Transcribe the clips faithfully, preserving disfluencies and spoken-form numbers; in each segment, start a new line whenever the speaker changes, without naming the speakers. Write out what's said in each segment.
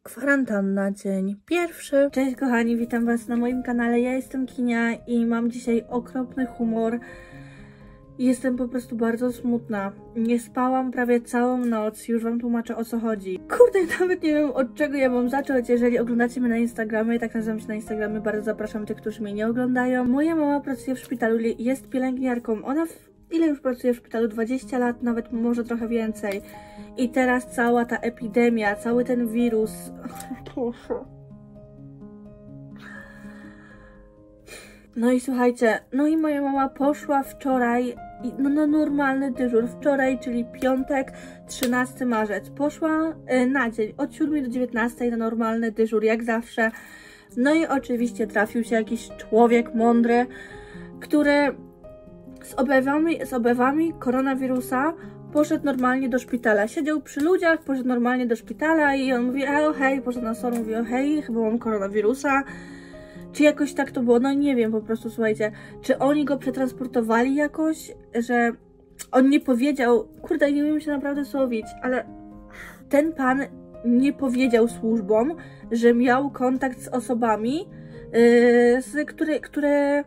Kwarantanna, dzień pierwszy. Cześć kochani, witam was na moim kanale. Ja jestem Kinia i mam dzisiaj okropny humor. Jestem po prostu bardzo smutna. Nie spałam prawie całą noc, już wam tłumaczę, o co chodzi. Kurde, nawet nie wiem, od czego ja mam zacząć. Jeżeli oglądacie mnie na Instagramie, tak nazywam się na Instagramie, bardzo zapraszam tych, którzy mnie nie oglądają. Moja mama pracuje w szpitalu, jest pielęgniarką. Ona w... ile już pracuje w szpitalu? dwadzieścia lat, nawet może trochę więcej. I teraz cała ta epidemia, cały ten wirus. Proszę. No i słuchajcie, no i moja mama poszła wczoraj no, na normalny dyżur. Wczoraj, czyli piątek, trzynasty marzec. Poszła y, na dzień od siódmej do dziewiętnastej na normalny dyżur, jak zawsze. No i oczywiście trafił się jakiś człowiek mądry, który z objawami, z objawami koronawirusa poszedł normalnie do szpitala. Siedział przy ludziach, poszedł normalnie do szpitala i on mówi, o hej, poszedł na stronę, mówi, o hej, chyba mam koronawirusa. Czy jakoś tak to było? No nie wiem, po prostu słuchajcie, czy oni go przetransportowali jakoś, że on nie powiedział, kurde, nie umiem się naprawdę słowić, ale ten pan nie powiedział służbom, że miał kontakt z osobami, yy, z, które, które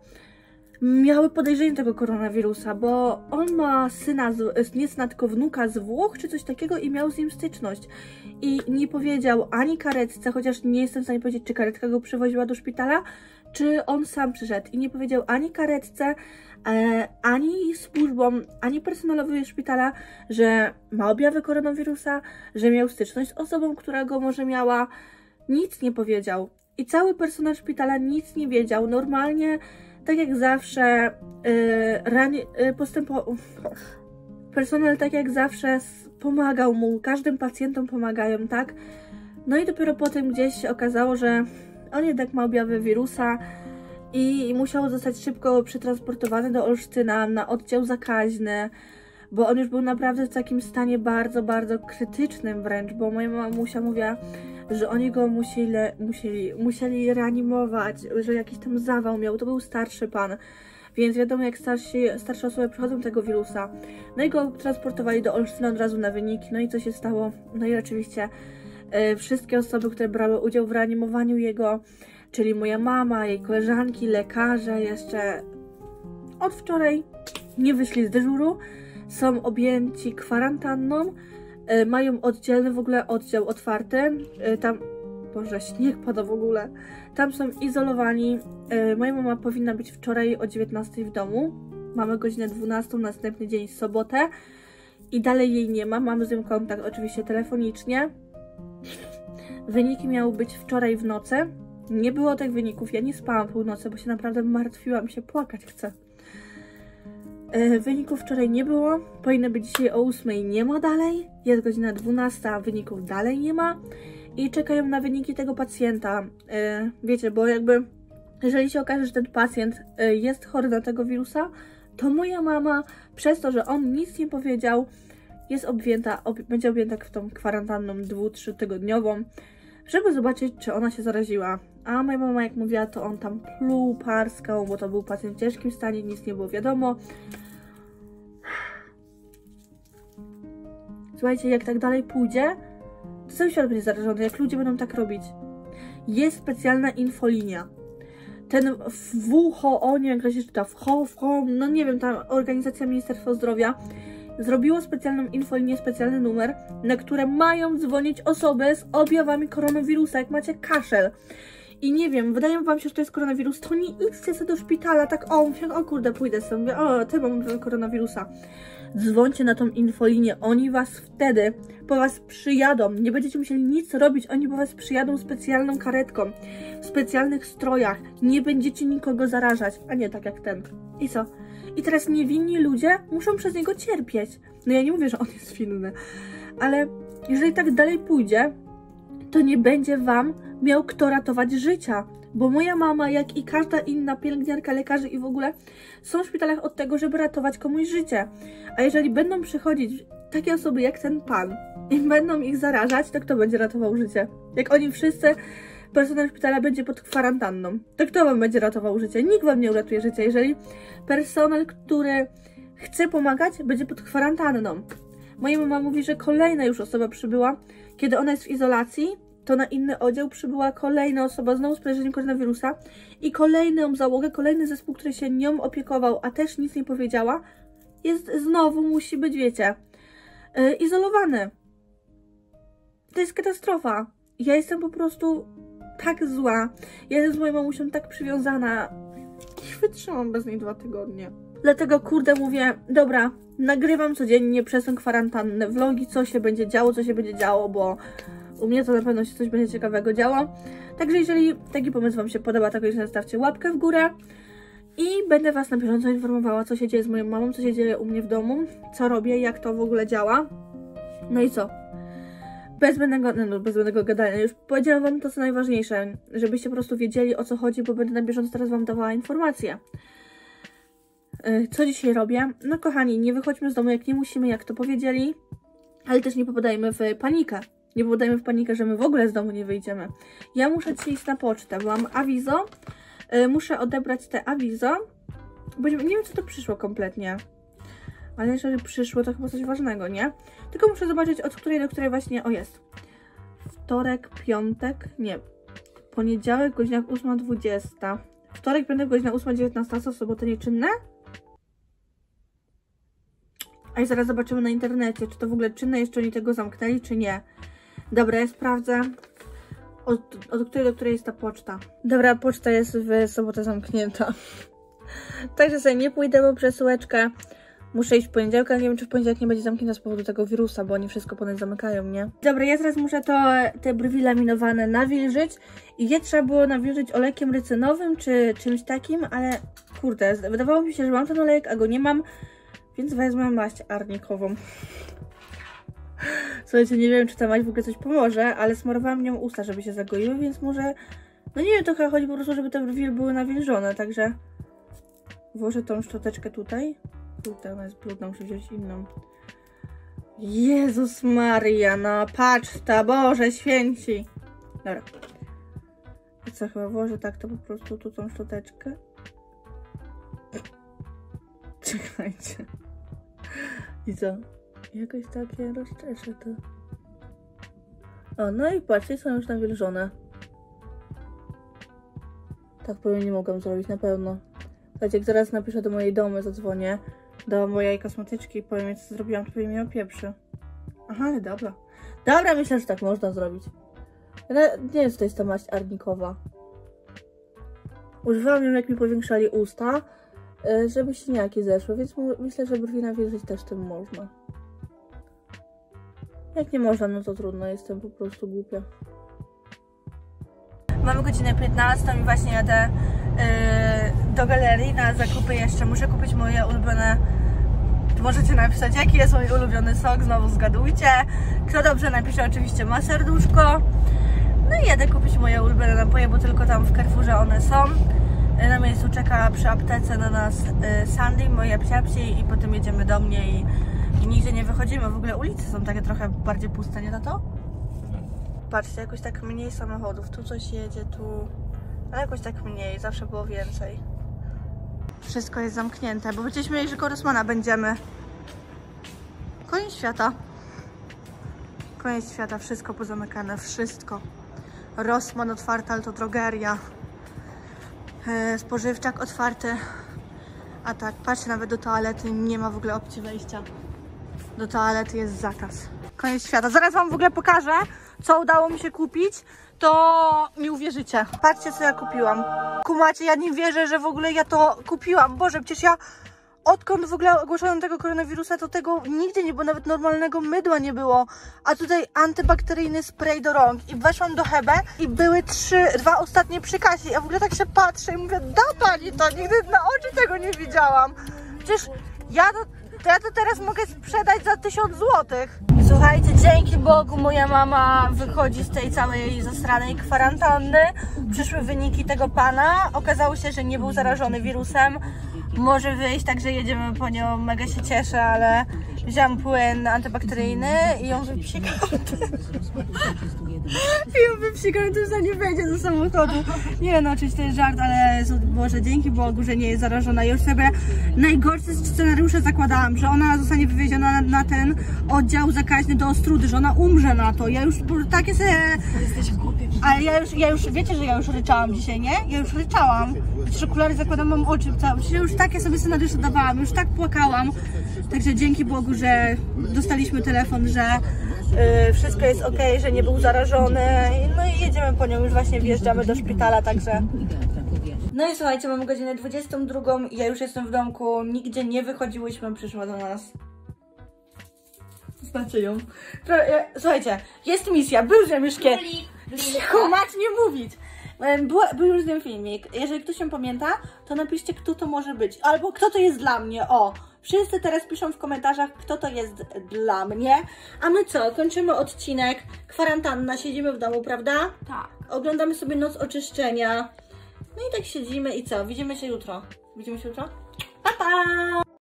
miały podejrzenie tego koronawirusa, bo on ma syna, z, nie syna, tylko wnuka z Włoch, czy coś takiego i miał z nim styczność. I nie powiedział ani karetce, chociaż nie jestem w stanie powiedzieć, czy karetka go przywoziła do szpitala, czy on sam przyszedł. I nie powiedział ani karetce, e, ani służbom, ani personelowi szpitala, że ma objawy koronawirusa, że miał styczność z osobą, która go może miała. Nic nie powiedział. I cały personel szpitala nic nie wiedział. Normalnie, tak jak zawsze, yy, rani, yy, postępował. Personel, tak jak zawsze, pomagał mu, każdym pacjentom pomagają, tak? No i dopiero potem gdzieś się okazało, że on jednak ma objawy wirusa i musiał zostać szybko przetransportowany do Olsztyna na oddział zakaźny, bo on już był naprawdę w takim stanie bardzo, bardzo krytycznym wręcz, bo moja mamusia mówiła, że oni go musieli, musieli, musieli reanimować, że jakiś tam zawał miał, to był starszy pan. Więc wiadomo, jak starsi, starsze osoby przechodzą tego wirusa. No i go transportowali do Olsztyna od razu na wyniki. No i co się stało? No i oczywiście y, wszystkie osoby, które brały udział w reanimowaniu jego, czyli moja mama, jej koleżanki, lekarze, jeszcze od wczoraj nie wyszli z dyżuru, są objęci kwarantanną, y, mają oddzielny w ogóle oddział otwarty, y, tam... Boże, śnieg pada w ogóle. Tam są izolowani. Yy, moja mama powinna być wczoraj o dziewiętnastej w domu. Mamy godzinę dwunastą, następny dzień, sobotę. I dalej jej nie ma. Mamy z nią kontakt oczywiście telefonicznie. Wyniki miały być wczoraj w nocy. Nie było tych wyników. Ja nie spałam północy, bo się naprawdę martwiłam. Się płakać chcę. Yy, wyników wczoraj nie było. Powinny być dzisiaj o ósmej. Nie ma dalej. Jest godzina dwunasta, a wyników dalej nie ma. I czekają na wyniki tego pacjenta. Yy, wiecie, bo jakby jeżeli się okaże, że ten pacjent yy, jest chory na tego wirusa, to moja mama, przez to, że on nic nie powiedział, jest objęta, ob będzie objęta tą kwarantanną dwu-, trzytygodniową, żeby zobaczyć, czy ona się zaraziła. A moja mama, jak mówiła, to on tam pluł, parskał, bo to był pacjent w ciężkim stanie, nic nie było wiadomo. Słuchajcie, jak tak dalej pójdzie, to cały świat będzie zarażony, jak ludzie będą tak robić. Jest specjalna infolinia. Ten W H O, nie wiem jak się czyta, W H O, no nie wiem, ta organizacja Ministerstwa Zdrowia zrobiło specjalną infolinię, specjalny numer, na które mają dzwonić osoby z objawami koronawirusa, jak macie kaszel. I nie wiem, wydaje wam się, że to jest koronawirus, to nie idźcie sobie do szpitala, tak o, mówię, o kurde, pójdę sobie, mówię, o, ty mam koronawirusa. Dzwońcie na tą infolinię, oni was wtedy po was przyjadą, nie będziecie musieli nic robić, oni po was przyjadą specjalną karetką, w specjalnych strojach, nie będziecie nikogo zarażać, a nie tak jak ten. I co? I teraz niewinni ludzie muszą przez niego cierpieć. No ja nie mówię, że on jest winny, ale jeżeli tak dalej pójdzie, to nie będzie wam miał kto ratować życia. Bo moja mama, jak i każda inna pielęgniarka, lekarzy i w ogóle są w szpitalach od tego, żeby ratować komuś życie. A jeżeli będą przychodzić takie osoby jak ten pan i będą ich zarażać, to kto będzie ratował życie? Jak oni wszyscy, personel szpitala będzie pod kwarantanną, to kto wam będzie ratował życie? Nikt wam nie uratuje życia, jeżeli personel, który chce pomagać, będzie pod kwarantanną. Moja mama mówi, że kolejna już osoba przybyła, kiedy ona jest w izolacji to na inny oddział przybyła kolejna osoba znowu z podejrzeniem koronawirusa i kolejną załogę, kolejny zespół, który się nią opiekował, a też nic nie powiedziała, jest znowu, musi być, wiecie, yy, izolowany. To jest katastrofa. Ja jestem po prostu tak zła. Ja jestem z moją mamusią tak przywiązana. Nie wytrzymam bez niej dwa tygodnie. Dlatego, kurde, mówię, dobra, nagrywam codziennie przez tę kwarantannę vlogi, co się będzie działo, co się będzie działo, bo u mnie to na pewno się coś będzie ciekawego działo. Także jeżeli taki pomysł Wam się podoba, to koniecznie zostawcie łapkę w górę i będę Was na bieżąco informowała, co się dzieje z moją mamą, co się dzieje u mnie w domu, co robię, jak to w ogóle działa. No i co? Bez zbędnego, no, bez zbędnego gadania. Już powiedziałam Wam to, co najważniejsze, żebyście po prostu wiedzieli, o co chodzi, bo będę na bieżąco teraz Wam dawała informacje. Co dzisiaj robię? No kochani, nie wychodźmy z domu jak nie musimy, jak to powiedzieli, ale też nie popadajmy w panikę. Nie popadajmy w panikę, że my w ogóle z domu nie wyjdziemy. Ja muszę dzisiaj iść na pocztę, bo mam awizo. Muszę odebrać te awizo, bo nie wiem, co to przyszło kompletnie. Ale jeżeli przyszło, to chyba coś ważnego, nie? Tylko muszę zobaczyć, od której do której właśnie... O, jest. Wtorek, piątek... Nie. Poniedziałek, godzina ósma dwudziesta. Wtorek, piątek, godzina ósma dziewiętnasta. Co, soboty nieczynne? A i zaraz zobaczymy na internecie, czy to w ogóle czynne jest, czy oni tego zamknęli, czy nie. Dobra, ja sprawdzę, od, od której do której jest ta poczta. Dobra, poczta jest w sobotę zamknięta. Także sobie nie pójdę po przesyłeczkę. Muszę iść w poniedziałek, ale nie wiem, czy w poniedziałek nie będzie zamknięta z powodu tego wirusa, bo oni wszystko ponoć zamykają, nie? Dobra, ja teraz muszę to, te brwi laminowane nawilżyć i je trzeba było nawilżyć olejem rycynowym, czy czymś takim, ale kurde, wydawało mi się, że mam ten olejek, a go nie mam, więc wezmę maść arnikową. Słuchajcie, nie wiem, czy ta maść w ogóle coś pomoże, ale smarowałam nią usta, żeby się zagoiły, więc może... No nie wiem, to chyba chodzi po prostu, żeby te brwi były nawilżone, także... Włożę tą szczoteczkę tutaj. Tutaj ona jest brudna, muszę wziąć inną. Jezus Maria, no patrz ta, Boże święci. Dobra. I co, chyba włożę tak to po prostu tu tą szczoteczkę. Czekajcie. I co? Jakoś takie rozczeszę to. O, no i patrzcie, są już nawilżone. Tak powiem, nie mogłam zrobić, na pewno. Słuchajcie, jak zaraz napiszę do mojej domy, zadzwonię do mojej kosmetyczki i powiem, co zrobiłam, to pewnie mnie opieprzy. Aha, ale dobra. Dobra, myślę, że tak można zrobić. Ale nie jest to jest ta maść arnikowa. Używałam ją, jak mi powiększali usta, żeby siniaki zeszły, więc myślę, że brwi nawilżyć też tym można. Jak nie można, no to trudno, jestem po prostu głupia. Mamy godzinę piętnastą i właśnie jadę yy, do galerii na zakupy jeszcze. Muszę kupić moje ulubione... Możecie napisać, jaki jest mój ulubiony sok, znowu zgadujcie. Kto dobrze napisze, oczywiście ma serduszko. No i jadę kupić moje ulubione napoje, bo tylko tam w Carrefourze one są. Na miejscu czeka przy aptece na nas yy, Sandy, moja psiapsi, i potem jedziemy do mnie i, i nigdzie nie wychodzimy. W ogóle ulice są takie trochę bardziej puste, nie tato? Patrzcie, jakoś tak mniej samochodów. Tu coś jedzie, tu... Ale jakoś tak mniej, zawsze było więcej. Wszystko jest zamknięte, bo będziemy mieli, że koło Rossmana będziemy. Koniec świata. Koniec świata, wszystko pozamykane, wszystko. Rossman otwarty, ale to drogeria. Yy, spożywczak otwarty. A tak, patrzcie, nawet do toalety nie ma w ogóle opcji wejścia. Do toalety jest zakaz. Koniec świata. Zaraz Wam w ogóle pokażę, co udało mi się kupić, to mi uwierzycie. Patrzcie, co ja kupiłam. Kumacie, ja nie wierzę, że w ogóle ja to kupiłam. Boże, przecież ja odkąd w ogóle ogłoszono tego koronawirusa, to tego nigdy nie było, nawet normalnego mydła nie było. A tutaj antybakteryjny spray do rąk. I weszłam do Hebe i były trzy, dwa ostatnie przy kasie. Ja w ogóle tak się patrzę i mówię, da pani to, nigdy na oczy tego nie widziałam. Przecież ja to, to ja to teraz mogę sprzedać za tysiąc złotych. Słuchajcie, dzięki Bogu moja mama wychodzi z tej całej zastranej kwarantanny. Przyszły wyniki tego pana. Okazało się, że nie był zarażony wirusem. Może wyjść, także jedziemy po nią. Mega się cieszę, ale wzięłam płyn antybakteryjny i ją wypsikałam. I ją wypsikałam, to już za nie wejdzie do samochodu. Nie no, oczywiście to jest żart, ale Boże, dzięki Bogu, że nie jest zarażona. Ja już sobie najgorsze scenariusze zakładałam, że ona zostanie wywieziona na, na ten oddział zakaźny do Ostródy, że ona umrze na to. Ja już takie sobie...
Jesteś głupie.
Ale ja już, ja już, wiecie, że ja już ryczałam dzisiaj, nie? Ja już ryczałam. Przecież okulary zakładam, mam oczy całe. Przecież ja już takie sobie scenariusze dawałam, już tak płakałam. Także dzięki Bogu, że dostaliśmy telefon, że yy, wszystko jest ok, że nie był zarażony. No i jedziemy po nią, już właśnie wjeżdżamy do szpitala, także... No i słuchajcie, mamy godzinę dwudziestą drugą i ja już jestem w domku, nigdzie nie wychodziłyśmy, przyszła do nas. Znacie ją. Słuchajcie, jest misja, był rzemieszkie. Cicho, mać nie mówić. Był, był już z tym filmik. Jeżeli ktoś się pamięta, to napiszcie, kto to może być. Albo kto to jest dla mnie. O, wszyscy teraz piszą w komentarzach, kto to jest dla mnie. A my co? Kończymy odcinek. Kwarantanna, siedzimy w domu, prawda?
Tak.
Oglądamy sobie Noc Oczyszczenia. No i tak siedzimy i co? Widzimy się jutro. Widzimy się jutro? Pa, pa!